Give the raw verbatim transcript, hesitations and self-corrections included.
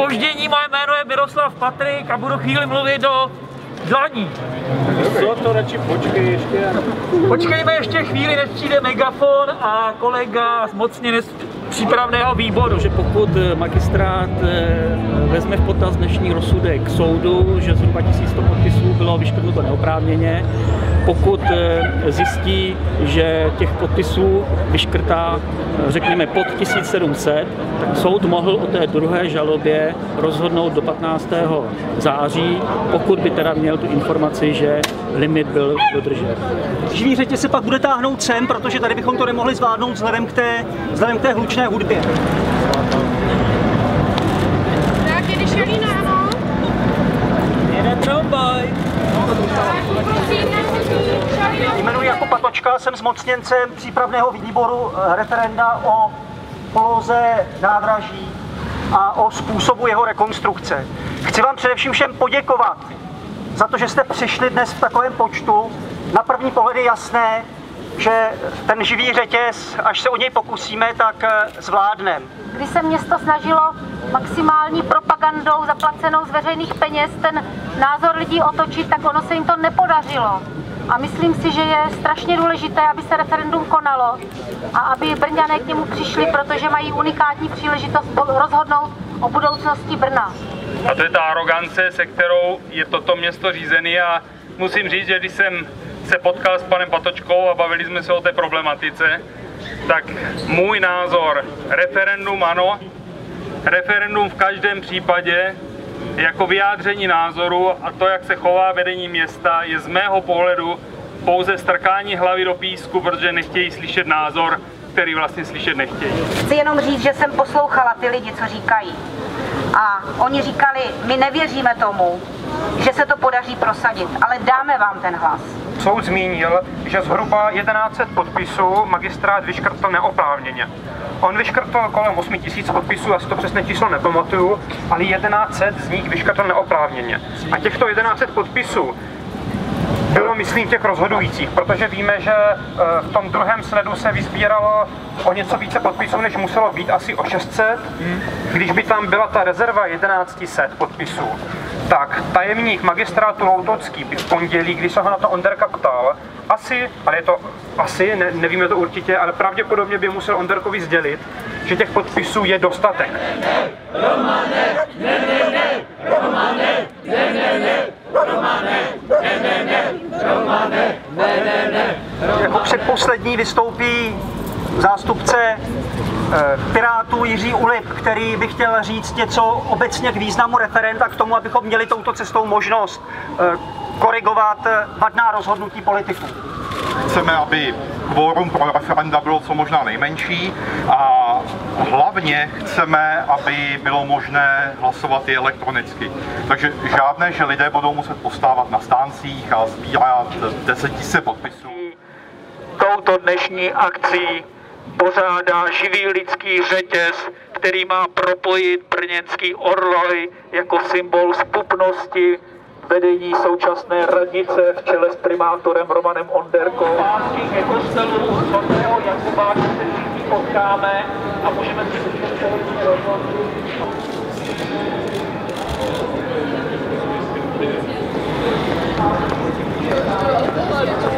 zpoždění, moje jméno je Miroslav Patrik a budu chvíli mluvit do dlaní. Co to radši počkej ještě? Počkejme ještě chvíli, než přijde megafon a kolega zmocněnec přípravného výboru. Že pokud magistrát vezme v potaz dnešní rozsudek soudu, že zhruba tisíc sto podpisů bylo vyškrtnuto neoprávněně, pokud zjistí, že těch podpisů vyškrtá, řekněme, pod tisíc sedm set, tak soud mohl o té druhé žalobě rozhodnout do patnáctého září, pokud by teda měl tu informaci, že limit byl dodržen. Živý řetě se pak bude táhnout sem, protože tady bychom to nemohli zvládnout vzhledem k té, vzhledem k té hlučné hudbě. Tak jede Šalína, ano? Jede tramvaj. Jmenuji jako Patočka, jsem zmocněncem přípravného výboru referenda o poloze nádraží a o způsobu jeho rekonstrukce. Chci vám především všem poděkovat za to, že jste přišli dnes v takovém počtu. Na první pohled je jasné, že ten živý řetěz, až se o něj pokusíme, tak zvládneme. Když se město snažilo maximální propagandou zaplacenou z veřejných peněz ten názor lidí otočit, tak ono se jim to nepodařilo. A myslím si, že je strašně důležité, aby se referendum konalo a aby Brňané k němu přišli, protože mají unikátní příležitost rozhodnout o budoucnosti Brna. A to je ta arogance, se kterou je toto město řízené, a musím říct, že když jsem se potkal s panem Patočkou a bavili jsme se o té problematice, tak můj názor, referendum ano, referendum v každém případě jako vyjádření názoru, a to, jak se chová vedení města, je z mého pohledu pouze strkání hlavy do písku, protože nechtějí slyšet názor, který vlastně slyšet nechtějí. Chci jenom říct, že jsem poslouchala ty lidi, co říkají. A oni říkali, my nevěříme tomu, že se to podaří prosadit, ale dáme vám ten hlas. Soud zmínil, že zhruba tisíc set podpisů magistrát vyškrtl neoprávněně. On vyškrtl kolem osm tisíc podpisů, já si to přesné číslo nepamatuju, ale tisíc set z nich vyškrtl neoprávněně. A těchto tisíc set podpisů bylo, myslím, těch rozhodujících, protože víme, že v tom druhém sledu se vysbíralo o něco více podpisů, než muselo být, asi o šest set. Když by tam byla ta rezerva tisíc set podpisů, tak tajemník magistrátu Loutocký by v pondělí, když se ho na to Onderka ptal, asi, ale je to asi, ne, nevíme to určitě, ale pravděpodobně by musel Onderkovi sdělit, že těch podpisů je dostatek. Romane, ne, ne, ne, Romane, ne, ne, ne, Romane, ne, ne, ne, Romane, ne, ne, ne. Jako předposlední vystoupí zástupce eh, Pirátů Jiří Ulip, který by chtěl říct něco obecně k významu referenda, k tomu, abychom měli touto cestou možnost eh, korigovat vadná rozhodnutí politiků. Chceme, aby kvórum pro referenda bylo co možná nejmenší, a hlavně chceme, aby bylo možné hlasovat i elektronicky. Takže žádné, že lidé budou muset postávat na stáncích a sbírat deset tisíc podpisů. Touto dnešní akcí pořádá živý lidský řetěz, který má propojit brněnský orloj jako symbol zpupnosti vedení současné radnice v čele s primátorem Romanem Onderkou. Pátky ke kostelu svatého Jakuba, kde se všichni potkáme a můžeme si společně rozhodnout.